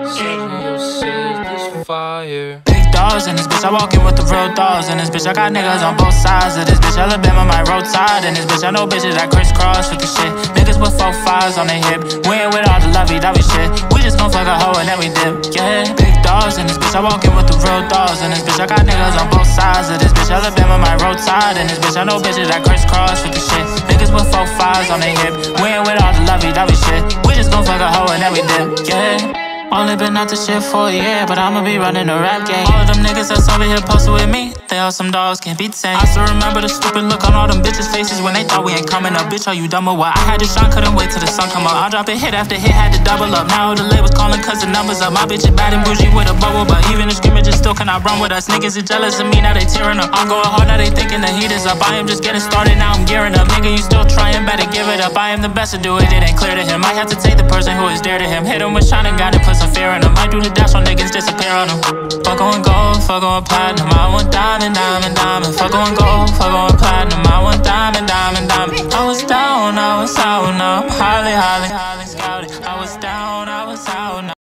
Fire. Big dogs in this bitch, I walk in with the real dogs in this bitch. I got niggas on both sides of this bitch. Alabama, my roadside in this bitch. I know bitches that crisscross with the shit. Niggas with 4-5s on their hip. We ain't with all the lovey-dovey shit. We just gon' fuck a hoe and then we dip. Yeah, big dogs in this bitch. I walk in with the real dogs in this bitch. I got niggas on both sides of this bitch. Alabama, my roadside in this bitch. I know bitches that crisscross with the shit. Niggas with 4-5s on their hip. We ain't with all the lovey-dovey shit. We just gon' fuck a hoe and then we dip. Yeah. Only been out this shit for a year, but I'ma be running a rap game. All of them niggas that's over here posted with me, they all some dogs, can't be tamed. I still remember the stupid look on all them bitches' faces when they thought we ain't coming up. Bitch, are you dumb or what? I had to shine, couldn't wait till the sun come up. I'll drop it hit after hit, had to double up. Now the labels calling cause the numbers up. My bitch is bad and bougie with a bubble, but even the scrimmages still cannot run with us. Niggas is jealous of me, now they tearing up. I'm going hard, now they thinking the heat is up. I am just getting started, now I'm gearing up. Nigga, you still trying, better give it up. I am the best to do it, it ain't clear to him. I have to take the person who is dear to him. Hit him with shine and gun and put some fear in him. I do the dash on niggas, disappear on them. Fuck on gold, fuck on platinum. I want diamond, diamond, diamond. Fuck on gold, fuck on platinum. I want diamond, diamond, diamond. I was down, I was out, now I'm highly, highly, highly scouted. I was down, I was out, now